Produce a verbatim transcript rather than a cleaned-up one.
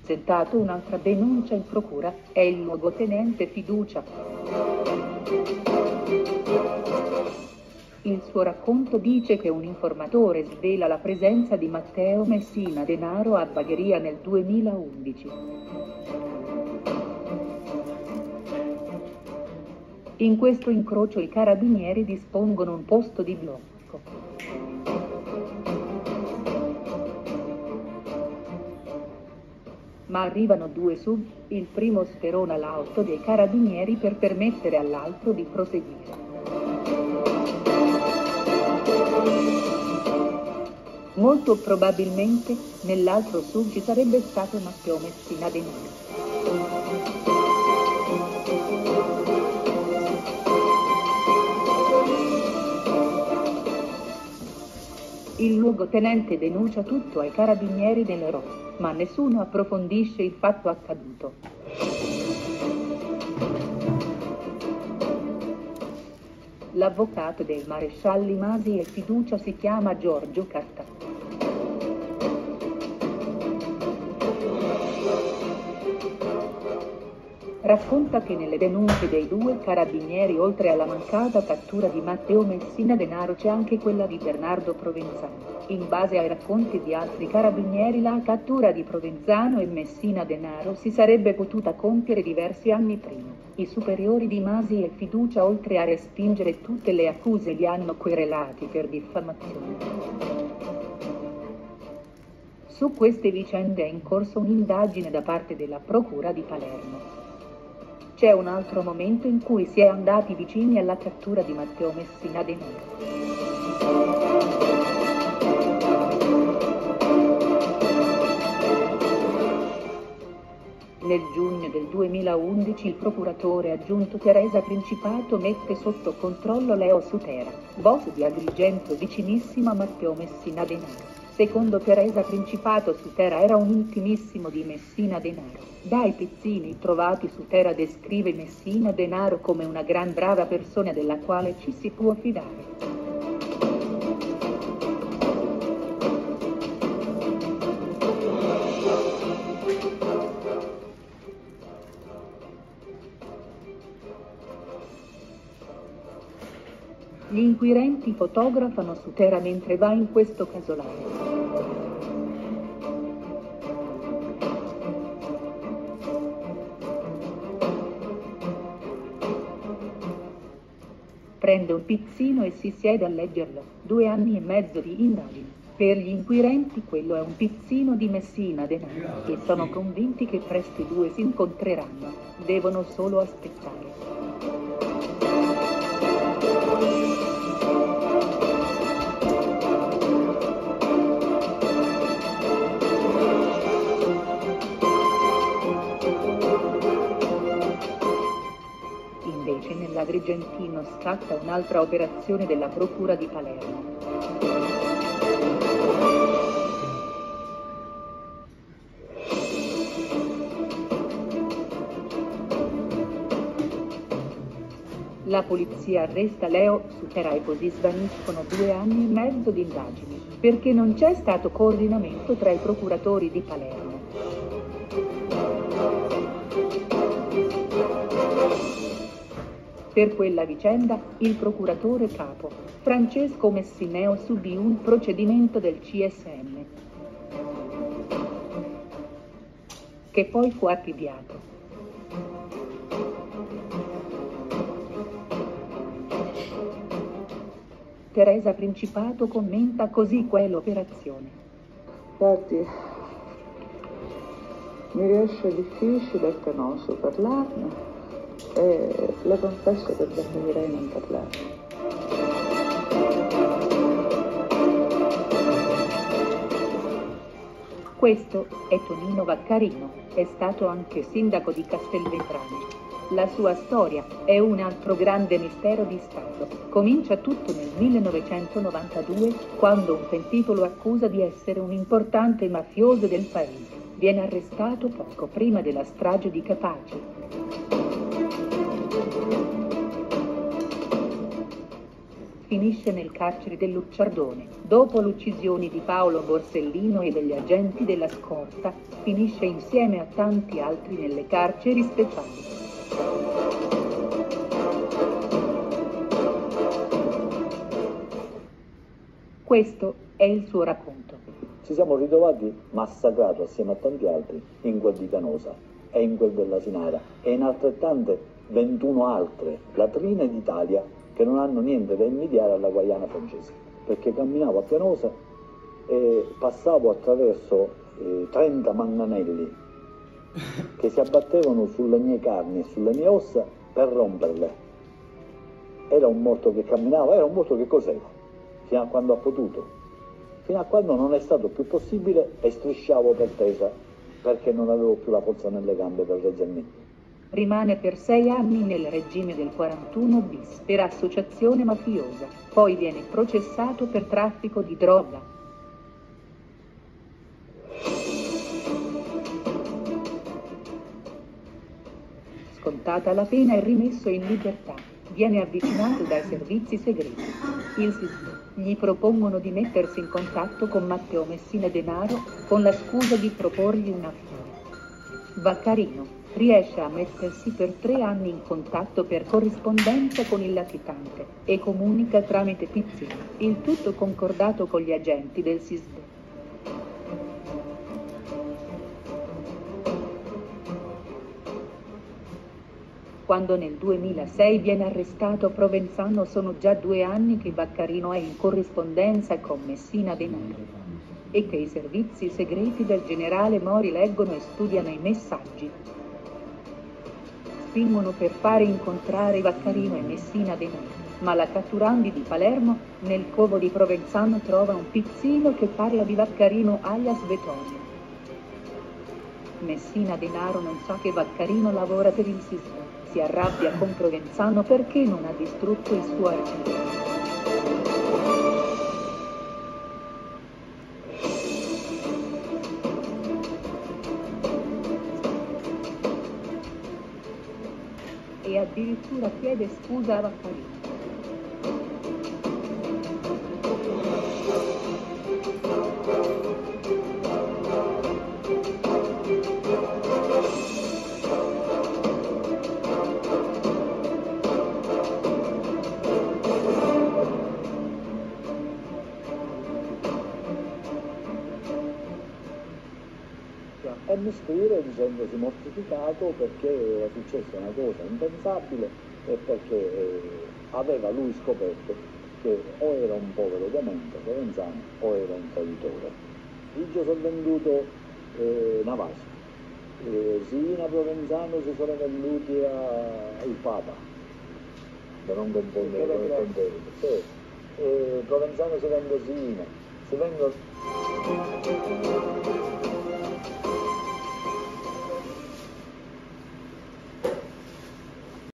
presentato un'altra denuncia in procura, è il luogotenente Fiducia. Il suo racconto dice che un informatore svela la presenza di Matteo Messina Denaro a Bagheria nel duemilaundici. In questo incrocio i carabinieri dispongono un posto di blocco. Ma arrivano due sub, il primo sperona l'auto dei carabinieri per permettere all'altro di proseguire. Molto probabilmente, nell'altro sub ci sarebbe stato Matteo Messina Denaro. Il luogotenente denuncia tutto ai carabinieri del Ro, ma nessuno approfondisce il fatto accaduto. L'avvocato dei marescialli Masi e Fiducia si chiama Giorgio Catta. Racconta che nelle denunce dei due carabinieri, oltre alla mancata cattura di Matteo Messina Denaro, c'è anche quella di Bernardo Provenzano. In base ai racconti di altri carabinieri, la cattura di Provenzano e Messina Denaro si sarebbe potuta compiere diversi anni prima. I superiori di Masi e Fiducia, oltre a respingere tutte le accuse, li hanno querelati per diffamazione. Su queste vicende è in corso un'indagine da parte della Procura di Palermo. C'è un altro momento in cui si è andati vicini alla cattura di Matteo Messina Denaro. Nel giugno del duemilaundici il procuratore aggiunto Teresa Principato mette sotto controllo Leo Sutera, boss di Agrigento vicinissimo a Matteo Messina Denaro. Secondo Teresa Principato, Sutera era un intimissimo di Messina Denaro. Dai pizzini trovati, Sutera descrive Messina Denaro come una gran brava persona della quale ci si può fidare. Gli inquirenti fotografano Sutera mentre va in questo casolare. Prende un pizzino e si siede a leggerlo. Due anni e mezzo di indagini. Per gli inquirenti quello è un pizzino di Messina Denaro e sono convinti che presto i due si incontreranno. Devono solo aspettare. Invece nell'Agrigentino scatta un'altra operazione della Procura di Palermo. La polizia arresta Leo Sutera e così svaniscono due anni e mezzo di indagini, perché non c'è stato coordinamento tra i procuratori di Palermo. Per quella vicenda, il procuratore capo, Francesco Messineo, subì un procedimento del C S M, che poi fu archiviato. Teresa Principato commenta così quell'operazione. Infatti, mi riesce difficile e penoso parlarne. E le confesso che preferirei non parlare. Questo è Tonino Vaccarino, è stato anche sindaco di Castelvetrano. La sua storia è un altro grande mistero di Stato. Comincia tutto nel millenovecentonovantadue, quando un pentito lo accusa di essere un importante mafioso del paese. Viene arrestato poco prima della strage di Capaci. finisce nel carcere del Lucciardone. Dopo l'uccisione di Paolo Borsellino e degli agenti della scorta, finisce insieme a tanti altri nelle carceri speciali. Questo è il suo racconto. Ci siamo ritrovati massacrati assieme a tanti altri in quel di Canosa e in quel della Sinara e in altrettante ventuno altre latrine d'Italia che non hanno niente da invidiare alla Guaiana francese, perché camminavo a Canosa e passavo attraverso eh, trenta manganelli che si abbattevano sulle mie carni e sulle mie ossa per romperle. Era un morto che camminava, era un morto che coseva, fino a quando ha potuto, fino a quando non è stato più possibile e strisciavo per terra perché non avevo più la forza nelle gambe per reggermi. Rimane per sei anni nel regime del quarantuno bis per associazione mafiosa, poi viene processato per traffico di droga. Scontata la pena e rimesso in libertà, viene avvicinato dai servizi segreti. Il S I S gli propongono di mettersi in contatto con Matteo Messina Denaro con la scusa di proporgli un affare. Vaccarino riesce a mettersi per tre anni in contatto per corrispondenza con il latitante e comunica tramite pizzini, il tutto concordato con gli agenti del S I S D. Quando nel duemilasei viene arrestato Provenzano sono già due anni che Vaccarino è in corrispondenza con Messina Denaro e che i servizi segreti del generale Mori leggono e studiano i messaggi. Spingono per fare incontrare Vaccarino e Messina Denaro, ma la catturandi di Palermo, nel covo di Provenzano trova un pizzino che parla di Vaccarino alias Betonio. Messina Denaro non sa che Vaccarino lavora per il S I S D. Si arrabbia con Provenzano perché non ha distrutto il suo archivio. E addirittura chiede scusa a Vaccarino. E mi scrive dicendosi mortificato perché era successa una cosa impensabile e perché eh, aveva lui scoperto che o era un povero demente Provenzano o era un traditore. Io sono venduto eh, Navasi, eh, Sina Provenzano si sono venduti al Papa, per non confondere con il Pontefice. Sì. Eh, Provenzano si vende Sina, si vendono...